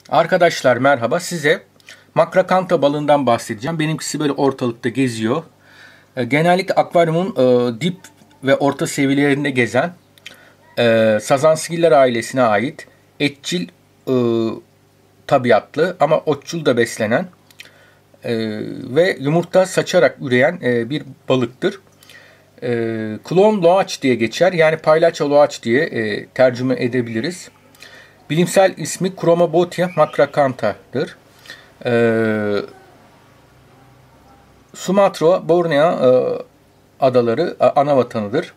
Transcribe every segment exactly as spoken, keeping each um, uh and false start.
Arkadaşlar merhaba, size makrakanta balığından bahsedeceğim. Benimkisi böyle ortalıkta geziyor. E, genellikle akvaryumun e, dip ve orta seviyelerinde gezen e, sazansigiller ailesine ait etçil e, tabiatlı ama otçul da beslenen e, ve yumurta saçarak üreyen e, bir balıktır. E, Klon loaç diye geçer, yani paylaça loaç diye e, tercüme edebiliriz. Bilimsel ismi Chromabotia macracanta'dır. Ee, Sumatra, Borneo e, adaları e, ana vatanıdır.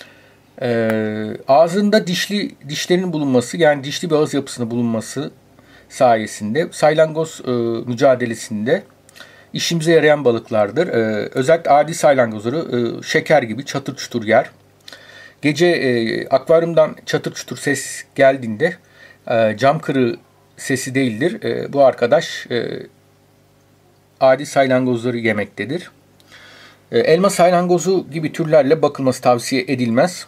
Ee, ağzında dişli dişlerin bulunması, yani dişli bir ağız yapısının bulunması sayesinde saylangoz e, mücadelesinde işimize yarayan balıklardır. Ee, özellikle adi saylangozları e, şeker gibi çatır çutur yer. Gece e, akvaryumdan çatır çutur ses geldiğinde e, cam kırığı sesi değildir. E, bu arkadaş e, adi saylangozları yemektedir. E, elma saylangozu gibi türlerle bakılması tavsiye edilmez.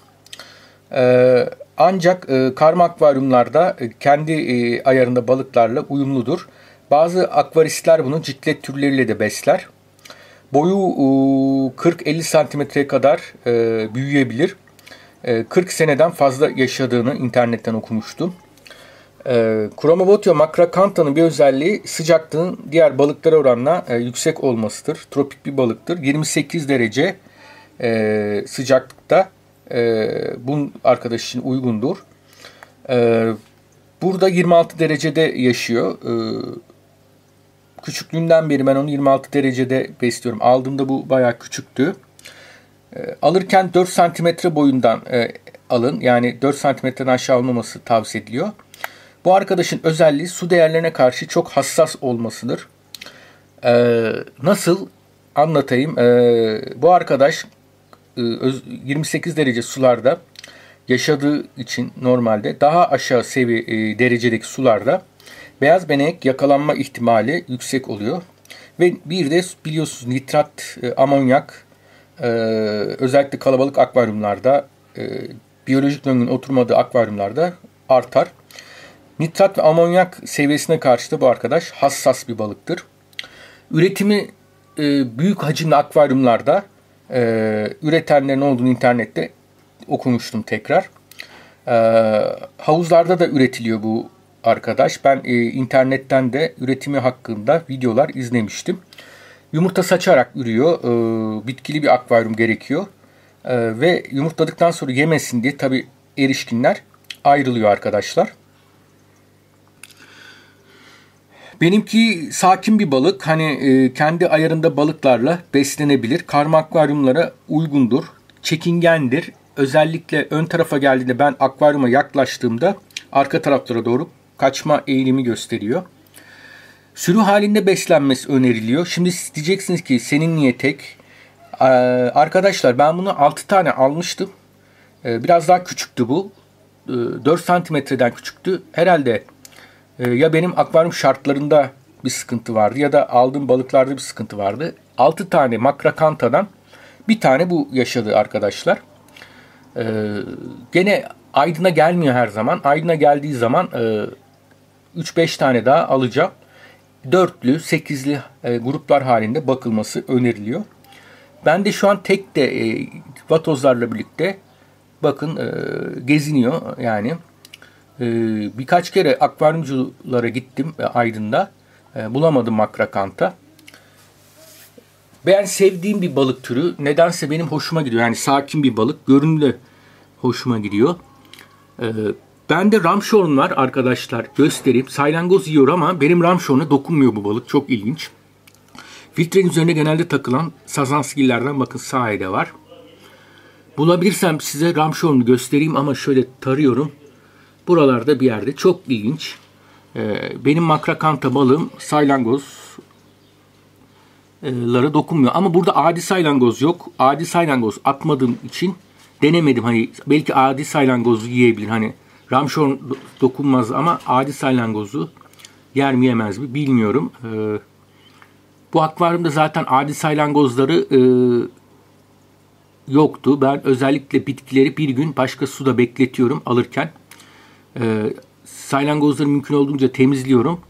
E, ancak e, karma akvaryumlarda e, kendi e, ayarında balıklarla uyumludur. Bazı akvaristler bunu ciklet türleriyle de besler. Boyu e, kırk elli santimetreye kadar e, büyüyebilir. E, kırk seneden fazla yaşadığını internetten okumuştum. E, Chromabotia macracanta'nın bir özelliği sıcaklığın diğer balıklara oranla e, yüksek olmasıdır. Tropik bir balıktır. yirmi sekiz derece e, sıcaklıkta e, bu arkadaş için uygundur. E, burada yirmi altı derecede yaşıyor. E, küçüklüğünden beri ben onu yirmi altı derecede besliyorum. Aldığımda bu bayağı küçüktü. E, alırken dört santimetre boyundan e, alın. Yani dört santimetreden aşağı olmaması tavsiye ediliyor. Bu arkadaşın özelliği su değerlerine karşı çok hassas olmasıdır. Ee, nasıl anlatayım? Ee, bu arkadaş e, yirmi sekiz derece sularda yaşadığı için normalde daha aşağı seviye e, derecedeki sularda beyaz benek yakalanma ihtimali yüksek oluyor. Ve bir de biliyorsunuz nitrat, e, amonyak e, özellikle kalabalık akvaryumlarda e, biyolojik döngünün oturmadığı akvaryumlarda artar. Nitrat ve amonyak seviyesine karşı da bu arkadaş hassas bir balıktır. Üretimi e, büyük hacimli akvaryumlarda e, üretenlerin olduğunu internette okumuştum tekrar. E, havuzlarda da üretiliyor bu arkadaş. Ben e, internetten de üretimi hakkında videolar izlemiştim. Yumurta saçarak ürüyor. E, bitkili bir akvaryum gerekiyor. E, ve yumurtladıktan sonra yemesin diye tabii erişkinler ayrılıyor arkadaşlar. Benimki sakin bir balık. Hani e, kendi ayarında balıklarla beslenebilir. Karma akvaryumlara uygundur. Çekingendir. Özellikle ön tarafa geldiğinde ben akvaryuma yaklaştığımda arka taraflara doğru kaçma eğilimi gösteriyor. Sürü halinde beslenmesi öneriliyor. Şimdi diyeceksiniz ki senin niye tek? Ee, arkadaşlar ben bunu altı tane almıştım. Ee, biraz daha küçüktü bu. Ee, dört santimetreden küçüktü. Herhalde ya benim akvaryum şartlarında bir sıkıntı vardı ya da aldığım balıklarda bir sıkıntı vardı. altı tane macracanta'dan bir tane bu yaşadı arkadaşlar. Ee, gene Aydın'a gelmiyor her zaman. Aydın'a geldiği zaman e, üç beş tane daha alacağım. Dörtlü, sekizli e, gruplar halinde bakılması öneriliyor. Ben de şu an tek de e, vatozlarla birlikte bakın e, geziniyor yani. Birkaç kere akvaryumculara gittim Aydın'da. Bulamadım macracanta. Ben sevdiğim bir balık türü. Nedense benim hoşuma gidiyor. Yani sakin bir balık. Görünümlü hoşuma gidiyor. Ben de ramshorn var arkadaşlar. Göstereyim. Saylangoz yiyor ama benim ramshorn'a dokunmuyor bu balık. Çok ilginç. Filtrenin üzerine genelde takılan sazanskillerden bakın sahide var. Bulabilirsem size ramshorn'u göstereyim ama şöyle tarıyorum. Buralarda bir yerde. Çok ilginç. Ee, benim macracanta balığım saylangozlara dokunmuyor. Ama burada adi saylangoz yok. Adi saylangoz atmadığım için denemedim. Hani belki adi saylangozu yiyebilir. Hani ramshorn dokunmaz ama adi saylangozu yer mi yemez mi bilmiyorum. Ee, bu akvaryumda zaten adi saylangozları e, yoktu. Ben özellikle bitkileri bir gün başka suda bekletiyorum alırken. E, saylangozları mümkün olduğunca temizliyorum.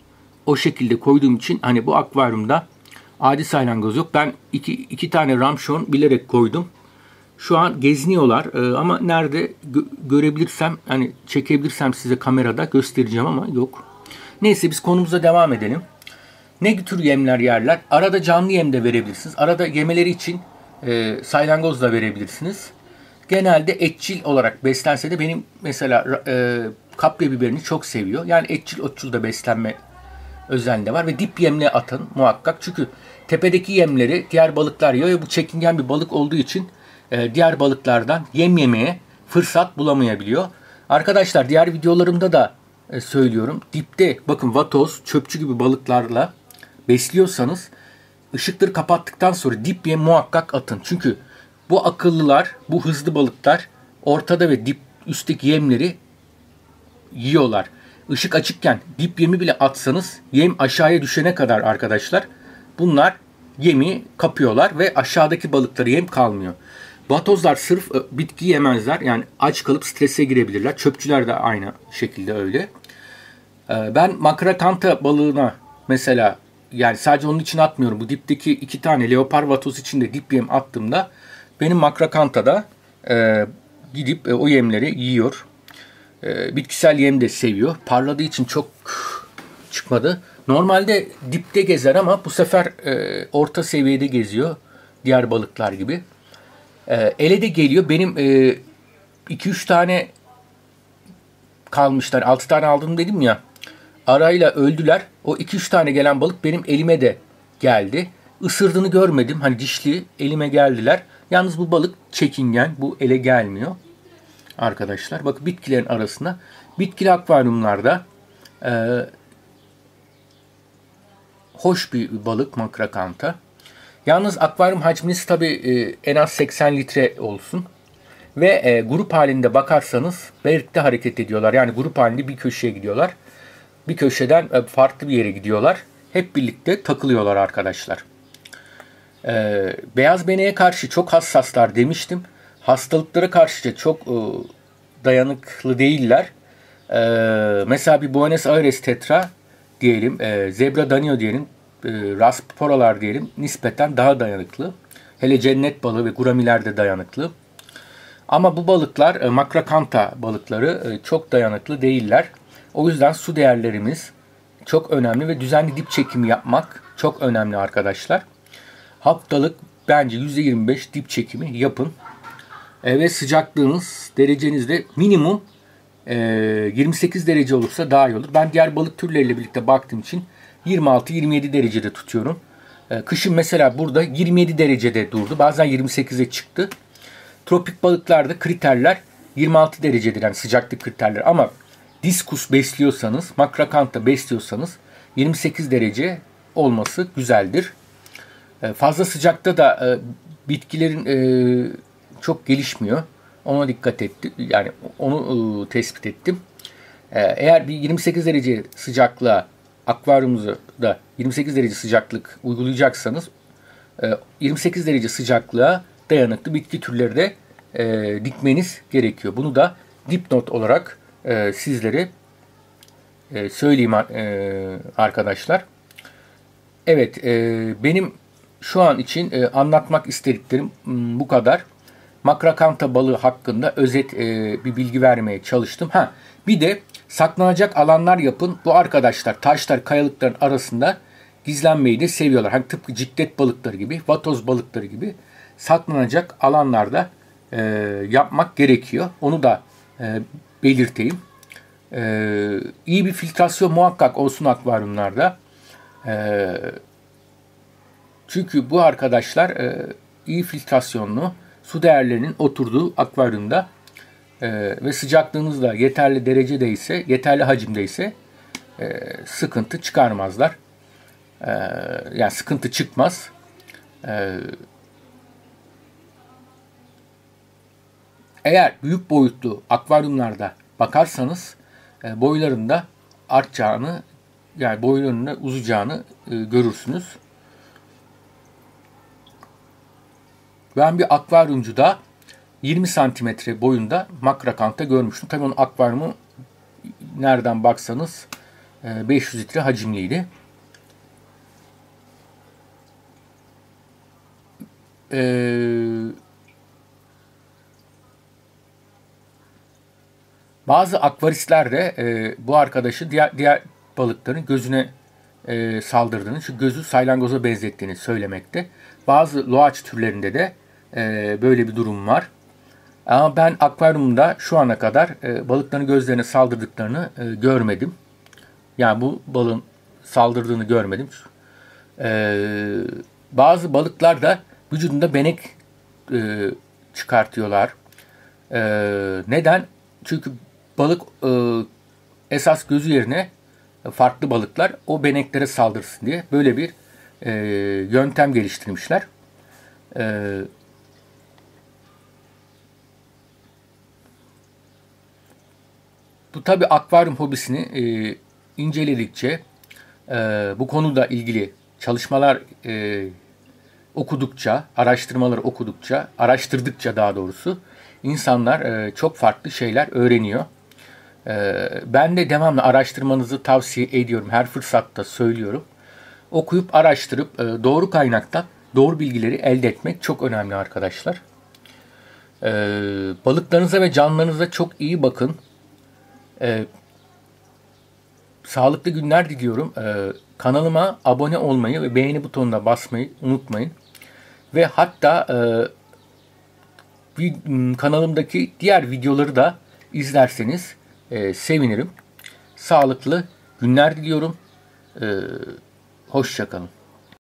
o şekilde koyduğum için hani bu akvaryumda adi salyangoz yok. Ben iki, iki tane ramşon bilerek koydum. Şu an geziniyorlar ee, ama nerede gö- görebilirsem, hani çekebilirsem size kamerada göstereceğim ama yok. Neyse biz konumuza devam edelim. Ne tür yemler yerler? Arada canlı yem de verebilirsiniz. Arada yemeleri için e, salyangoz da verebilirsiniz. Genelde etçil olarak beslense de benim mesela e, kapya biberini çok seviyor. Yani etçil otçul da beslenme özelliğinde var ve dip yemle atın muhakkak. Çünkü tepedeki yemleri diğer balıklar yiyor ve bu çekingen bir balık olduğu için e, diğer balıklardan yem yemeye fırsat bulamayabiliyor. Arkadaşlar diğer videolarımda da e, söylüyorum. Dipte bakın vatoz, çöpçü gibi balıklarla besliyorsanız ışıkları kapattıktan sonra dip yem muhakkak atın. Çünkü bu akıllılar, bu hızlı balıklar ortada ve dip üstteki yemleri yiyorlar. Işık açıkken dip yemi bile atsanız yem aşağıya düşene kadar arkadaşlar bunlar yemi kapıyorlar ve aşağıdaki balıklara yem kalmıyor. Vatozlar sırf bitki yemezler. Yani aç kalıp strese girebilirler. Çöpçüler de aynı şekilde öyle. Ben makrakanta balığına mesela yani sadece onun için atmıyorum. Bu dipteki iki tane leopar vatoz için de dip yem attığımda benim makrakanta da e, gidip e, o yemleri yiyor. E, bitkisel yem de seviyor. Parladığı için çok çıkmadı. Normalde dipte gezer ama bu sefer e, orta seviyede geziyor. Diğer balıklar gibi. E, ele de geliyor. Benim iki üç tane kalmışlar. altı tane aldım dedim ya. Arayla öldüler. O iki üç tane gelen balık benim elime de geldi. Isırdığını görmedim. Hani dişli elime geldiler. Yalnız bu balık çekingen. Bu ele gelmiyor. Arkadaşlar bakın bitkilerin arasında. Bitkili akvaryumlarda e, hoş bir balık makrakanta. Yalnız akvaryum hacminiz tabii e, en az seksen litre olsun. Ve e, grup halinde bakarsanız birlikte hareket ediyorlar. Yani grup halinde bir köşeye gidiyorlar. Bir köşeden e, farklı bir yere gidiyorlar. Hep birlikte takılıyorlar arkadaşlar. E, beyaz beneğe karşı çok hassaslar demiştim. Hastalıklara karşı çok e, dayanıklı değiller. E, mesela bir Buenos Aires tetra diyelim, e, zebra danio diyelim, e, rasporalar diyelim nispeten daha dayanıklı. Hele cennet balığı ve guramiler de dayanıklı. Ama bu balıklar, e, makrakanta balıkları e, çok dayanıklı değiller. O yüzden su değerlerimiz çok önemli ve düzenli dip çekimi yapmak çok önemli arkadaşlar. Haftalık bence yüzde yirmi beş dip çekimi yapın. E, ve sıcaklığınız derecenizde minimum e, yirmi sekiz derece olursa daha iyi olur. Ben diğer balık türleriyle birlikte baktığım için yirmi altı yirmi yedi derecede tutuyorum. E, kışın mesela burada yirmi yedi derecede durdu. Bazen yirmi sekize çıktı. Tropik balıklarda kriterler yirmi altı derecedir yani sıcaklık kriterleri. Ama diskus besliyorsanız, makrakanta besliyorsanız yirmi sekiz derece olması güzeldir. E, fazla sıcakta da e, bitkilerin e, çok gelişmiyor. Ona dikkat ettim. Yani onu e, tespit ettim. E, eğer bir yirmi sekiz derece sıcaklığa akvaryumunuza yirmi sekiz derece sıcaklık uygulayacaksanız e, yirmi sekiz derece sıcaklığa dayanıklı bitki türleri de e, dikmeniz gerekiyor. Bunu da dipnot olarak e, sizlere e, söyleyeyim e, arkadaşlar. Evet, e, benim şu an için e, anlatmak istediklerim m, bu kadar. Makrakanta balığı hakkında özet e, bir bilgi vermeye çalıştım. Ha, bir de saklanacak alanlar yapın. Bu arkadaşlar taşlar, kayalıkların arasında gizlenmeyi de seviyorlar. Hani tıpkı ciklet balıkları gibi, vatoz balıkları gibi saklanacak alanlarda e, yapmak gerekiyor. Onu da e, belirteyim. E, iyi bir filtrasyon muhakkak olsun akvaryumlarda. E, çünkü bu arkadaşlar e, iyi filtrasyonlu su değerlerinin oturduğu akvaryumda e, ve sıcaklığınız da yeterli derecedeyse, yeterli hacimdeyse e, sıkıntı çıkarmazlar. E, yani sıkıntı çıkmaz. E, Eğer büyük boyutlu akvaryumlarda bakarsanız e, boylarında artacağını, yani boylarında uzayacağını e, görürsünüz. Ben bir akvaryumcuda yirmi santimetre boyunda makrakanta görmüştüm. Tabii onun akvaryumu nereden baksanız e, beş yüz litre hacimliydi. e, bazı akvaristler de e, bu arkadaşı diğer, diğer balıkların gözüne e, saldırdığını, şu gözü salyangoza benzettiğini söylemekte. Bazı loaç türlerinde de e, böyle bir durum var. Ama ben akvaryumda şu ana kadar e, balıkların gözlerine saldırdıklarını e, görmedim. Yani bu balığın saldırdığını görmedim. E, bazı balıklar da vücudunda benek e, çıkartıyorlar. E, neden? Çünkü balık e, esas gözü yerine farklı balıklar o beneklere saldırsın diye böyle bir e, yöntem geliştirmişler. E, bu tabi akvaryum hobisini e, inceledikçe, e, bu konuda ilgili çalışmalar e, okudukça, araştırmaları okudukça, araştırdıkça daha doğrusu insanlar e, çok farklı şeyler öğreniyor. E, ben de devamlı araştırmanızı tavsiye ediyorum. Her fırsatta söylüyorum. Okuyup, araştırıp, e, doğru kaynaktan doğru bilgileri elde etmek çok önemli arkadaşlar. E, balıklarınıza ve canlılarınıza çok iyi bakın. E, sağlıklı günler diliyorum. E, kanalıma abone olmayı ve beğeni butonuna basmayı unutmayın. Ve hatta e, kanalımdaki diğer videoları da izlerseniz e, sevinirim. Sağlıklı günler diliyorum. E, hoşça kalın.